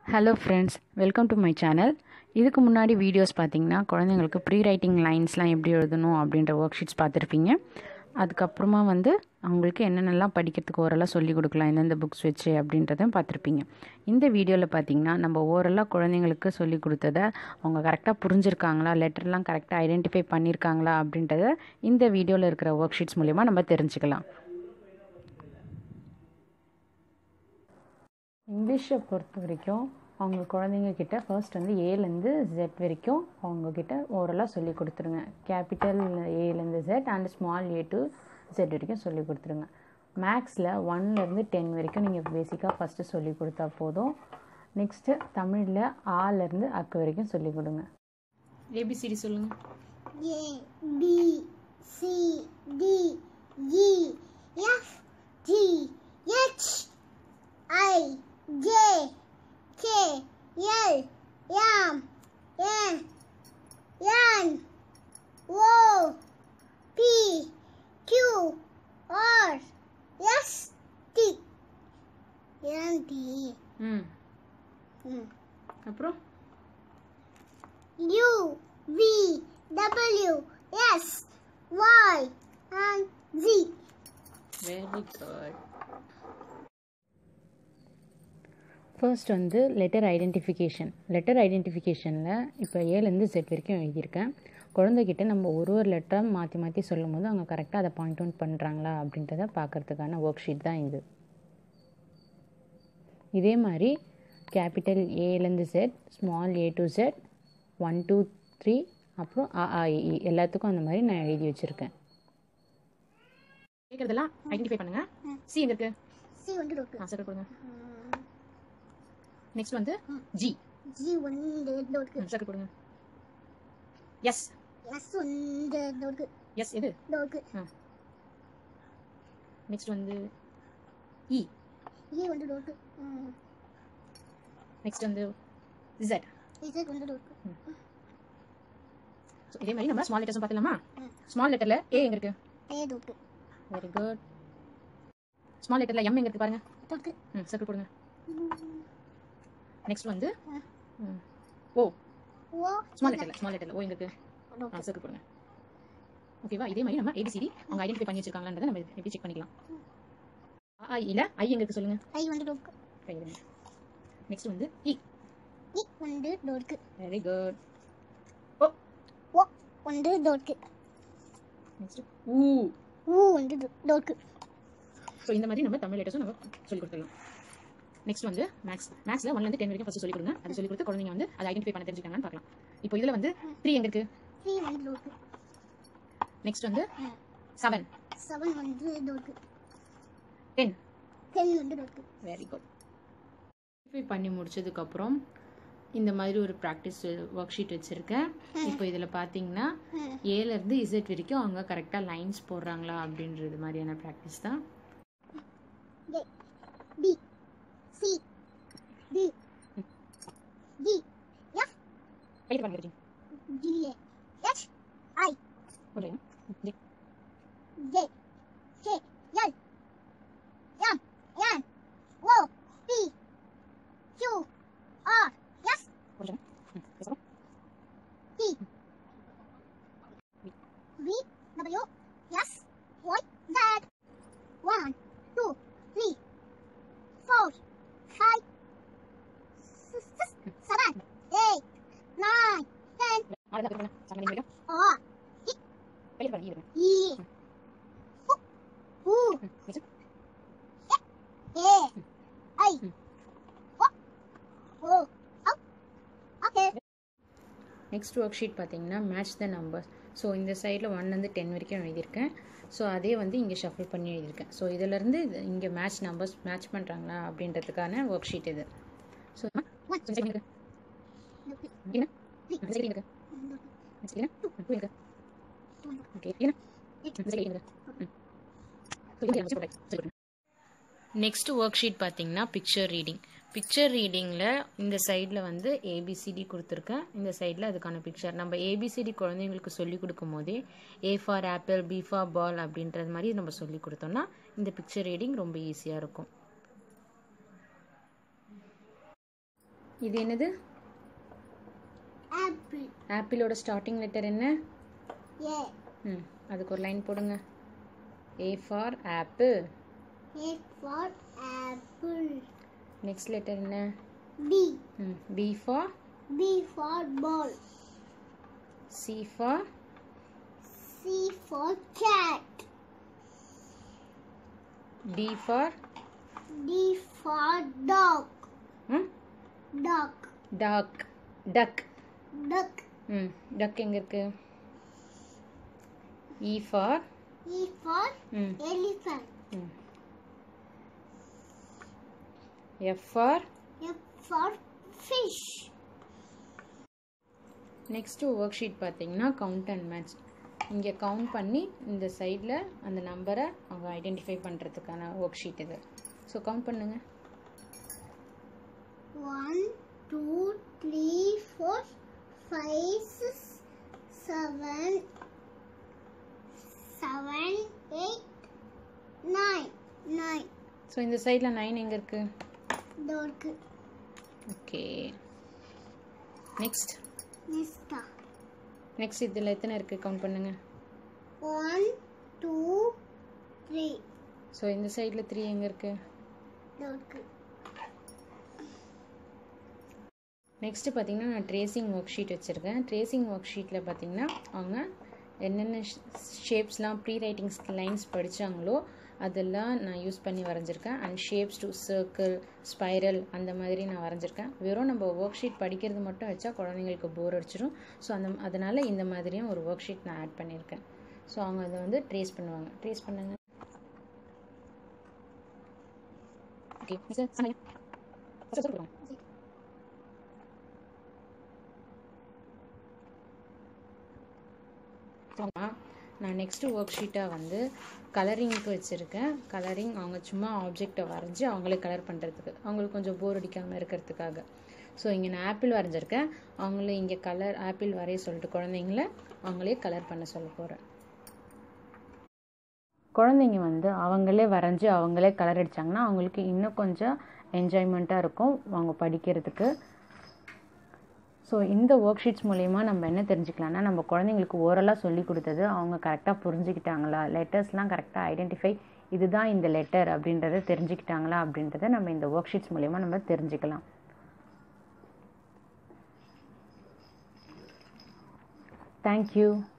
Hello friends, welcome to my channel. இதுக்கு முன்னாடி videos பார்த்தீங்கன்னா குழந்தைங்களுக்கு ப்ரீ ரைட்டிங் லைன்ஸ்லாம் எப்படி எழுதணும் அப்படின்ற ஒர்க் ஷீட்ஸ் பார்த்துருப்பீங்க. அதுக்கப்புறமா அவங்களுக்கு என்னென்னலாம் படிக்கிறதுக்கு ஓரலாக சொல்லிக் கொடுக்கலாம், எந்தெந்த புக்ஸ் வச்சு அப்படின்றதும் பார்த்துருப்பீங்க. இந்த வீடியோவில் பார்த்தீங்கன்னா நம்ம ஓரலாக குழந்தைங்களுக்கு சொல்லிக் கொடுத்ததை அவங்க கரெக்டாக புரிஞ்சுருக்காங்களா, லெட்டர்லாம் கரெக்டாக ஐடென்டிஃபை பண்ணியிருக்காங்களா அப்படின்றத இந்த வீடியோவில் இருக்கிற ஒர்க் ஷீட்ஸ் மூலிமா நம்ம தெரிஞ்சுக்கலாம். இங்கிலீஷை பொறுத்த வரைக்கும் அவங்க குழந்தைங்கக்கிட்ட ஃபர்ஸ்ட் ஏலேருந்து ஜெட் வரைக்கும் அவங்கக்கிட்ட ஓரலாக சொல்லி கொடுத்துருங்க. கேபிட்டல் ஏலேருந்து Z and small A to Z வரைக்கும் சொல்லி கொடுத்துருங்க. மேக்ஸில் 1லேருந்து 10 வரைக்கும் நீங்கள் பேசிக்காக ஃபஸ்ட்டு சொல்லி கொடுத்தா போதும். நெக்ஸ்ட்டு தமிழில் ஆலேருந்து அக்கு வரைக்கும் சொல்லி கொடுங்க. ஏபிசிடி சொல்லுங்கள். A B C D E F G H I J K L M N N O P Q R S T அப்புறம் U V W S Y and Z. Very good. First letter ஐடென்டிஃபிகேஷனில் இப்போ ஏலேருந்து jet வரைக்கும் எழுதியிருக்கேன். குழந்தைகிட்ட நம்ம ஒரு லெட்டராக மாற்றி மாற்றி சொல்லும் போது அவங்க கரெக்டாக அதை பாயிண்ட் அவுட் பண்ணுறாங்களா அப்படின்றத பார்க்குறதுக்கான ஒர்க் ஷீட் தான் இது. இதே மாதிரி கேபிட்டல் ஏலேருந்து Z, small A to Z, 1 2 3 அப்புறம் AAE எல்லாத்துக்கும் அந்த மாதிரி நான் எழுதி வச்சுருக்கேன். கேட்குறதெல்லாம் ஐடென்டிஃபை பண்ணுங்கள். சி எங்கே இருக்கு? C வந்து இருக்கு. சர்க்கிள் கொடுங்க. Next G. G வந்து இருக்கு. சர்க்கிள் கொடுங்க. எஸ். S வந்து இருக்கு. எஸ் எது? இருக்கு. Next E. E வந்து இருக்கு. Next Z. Z வந்து இருக்கு. சோ இதே மாதிரி நம்ம ஸ்மால் லெட்டர்ஸ் பார்த்தலாமா? ஸ்மால் லெட்டர்ல A எங்க இருக்கு? A இருக்கு. Very good. ஸ்மால் லெட்டர்ல M எங்க இருக்கு பாருங்க. இருக்கு. சர்க்கிள் கொடுங்க. Next O. O ஸ்மால் லெட்டர்ல O எங்க இருக்கு? சர்க்கிள் கொடுங்க. ஓகேவா? இதே மாதிரி நம்ம ABCD அவங்க ஐடென்டிஃபை பண்ணி வச்சிருக்காங்கன்றதை நம்ம எப்படி செக் பண்ணிக்கலாம். இல்ல I எங்க இருக்கு சொல்லுங்க. I வந்து இருக்கு. கையிடுங்க. Next E. E வந்து இருக்கு. Very good. O வந்து இருக்கு. நெக்ஸ்ட் U வந்து இருக்கு. சோ இந்த மாதிரி நம்ம தமிழ் லெட்டர்ஸும் நம்ம சொல்லி கொடுத்துடலாம். நெக்ஸ்ட் மேக்ஸ்ல 1லேருந்து 10 வரைக்கும் ஃபர்ஸ்ட் சொல்லி கொடுங்க. அது சொல்லி கொடுத்து குழந்தைங்க அதை ஐடென்டிஃபை பண்ண தெரிஞ்சுக்காங்கன்னு பார்க்கலாம். இப்போ இதுல 3 எங்க இருக்கு? 3 வந்து இருக்கு. நெக்ஸ்ட் 7. 7 வந்து இருக்கு. 10 வந்து இருக்கு. Very good. ஐடென்டிஃபை பண்ணி முடிச்சதுக்கு அப்புறம் இந்த மாதிரி ஒரு ப்ராக்டிஸ் ஒர்க் ஷீட் வச்சிருக்கேன். இப்போ இதுல பாத்தீங்கன்னா ஏலேருந்து இசட் வரைக்கும் அவங்க கரெக்டா லைன்ஸ் போடுறாங்களா அப்படின்றது மாதிரியான ப்ராக்டிஸ் தான். B C D D F write பண்ணுங்க. G H I போடுங்க. J K L M N O P Q R S போடுங்க. T V W S Y Z 1 2 3 4 5 6 7 8 9 10 ஆளு கரெக்ட்டா சமநிலை வைங்க. O ரைட் பண்ணுங்க. E U next A I O okay. Next worksheet பார்த்தீங்கன்னா match the numbers. So இந்த சைடில் 1லேருந்து 10 வரைக்கும் எழுதியிருக்கேன். ஸோ அதே இங்கே ஷஃபிள் பண்ணி எழுதியிருக்கேன். ஸோ இதிலேருந்து இங்கே மேட்ச் நம்பர்ஸ் மேட்ச் பண்ணுறாங்களா அப்படின்றதுக்கான ஒர்க் ஷீட் இது. ஸோ நெக்ஸ்ட் ஒர்க் ஷீட் பார்த்தீங்கன்னா பிக்சர் ரீடிங்கில் இந்த சைடில் ஏபிசிடி கொடுத்துருக்கேன். இந்த சைடில் அதுக்கான பிக்சர் நம்ம ஏபிசிடி குழந்தைங்களுக்கு சொல்லி கொடுக்கும் போதே A for apple, B for ball அப்படின்றது மாதிரி நம்ம சொல்லி கொடுத்தோம்னா இந்த பிக்சர் ரீடிங் ரொம்ப ஈஸியாக இருக்கும். இது என்னது? Apple. ஆப்பிளோட ஸ்டார்டிங் லெட்டர் என்ன? A. அதுக்கு ஒரு லைன் போடுங்க. A for apple. A for apple. Next letter என்ன? B. B for? B for ball. C for? C for cat. D for? D for dog. Dog. Duck. Duck. Duck. Duck எங்க இருக்கு? E for? E for elephant. F for? F for fish. Next worksheet பார்த்தீங்கன்னா count and match. இங்கே count பண்ணி இந்த சைடில் அந்த நம்பரை அவங்க ஐடென்டிஃபை பண்ணுறதுக்கான ஒர்க் ஷீட் இது. ஸோ கவுண்ட் பண்ணுங்க. 1 2 3 4 5 6 7 8 9. ஸோ இந்த சைடில் 9 எங்கே இருக்கு? Dog. ஓகே. நெக்ஸ்ட் இதில் எத்தனை இருக்குது கவுண்ட் பண்ணுங்க. 1 2 3. ஸோ இந்த சைடில் 3 எங்கே இருக்கு? Dog. நெக்ஸ்ட்டு பார்த்தீங்கன்னா நான் ட்ரேசிங் ஒர்க் ஷீட் வச்சுருக்கேன். ட்ரேசிங் ஒர்க் ஷீட்டில் பார்த்தீங்கன்னா அவங்க என்னென்ன ஷேப்ஸ்லாம் ப்ரீ ரைட்டிங்ஸ் லைன்ஸ் படித்தாங்களோ அதெல்லாம் நான் யூஸ் பண்ணி வரைஞ்சிருக்கேன். And shapes to circle, spiral அந்த மாதிரி நான் வரைஞ்சிருக்கேன். வெறும் நம்ம ஒர்க் ஷீட் படிக்கிறது மட்டும் வச்சா குழந்தைங்களுக்கு போர் அடிச்சிடும். ஸோ அதனால் இந்த மாதிரியும் ஒரு ஒர்க் ஷீட் நான் ஆட் பண்ணியிருக்கேன். ஸோ அவங்க அதை வந்து ட்ரேஸ் பண்ணுவாங்க. ட்ரேஸ் பண்ணுங்க. ஓகே நான் நெக்ஸ்ட்டு ஒர்க் ஷீட்டாக வந்து கலரிங்க்கு வச்சுருக்கேன். கலரிங் அவங்க சும்மா ஆப்ஜெக்டை வரைஞ்சி அவங்களே கலர் பண்ணுறதுக்கு, அவங்களுக்கு கொஞ்சம் போர் அடிக்காமல் இருக்கிறதுக்காக. ஸோ இங்கே நான் ஆப்பிள் வரைஞ்சிருக்கேன். அவங்களே இங்கே கலர் ஆப்பிள் வரைய சொல்லிட்டு குழந்தைங்கள அவங்களே கலர் பண்ண சொல்ல போகிறேன். குழந்தைங்க வந்து அவங்களே வரைஞ்சி அவங்களே கலர் அடித்தாங்கன்னா அவங்களுக்கு இன்னும் கொஞ்சம் என்ஜாய்மெண்ட்டாக இருக்கும் அவங்க படிக்கிறதுக்கு. ஸோ இந்த ஒர்க் ஷீட்ஸ் மூலயமா நம்ம என்ன தெரிஞ்சுக்கலாம்னா, நம்ம குழந்தைங்களுக்கு ஓரலாக சொல்லி கொடுத்தது அவங்க கரெக்டாக புரிஞ்சுக்கிட்டாங்களா, லெட்டர்ஸ்லாம் கரெக்டாக ஐடென்டிஃபை இதுதான் இந்த லெட்டர் அப்படின்றத தெரிஞ்சுக்கிட்டாங்களா அப்படின்றத நம்ம இந்த ஒர்க் ஷீட்ஸ் மூலயமா நம்ம தெரிஞ்சுக்கலாம். தேங்க்யூ.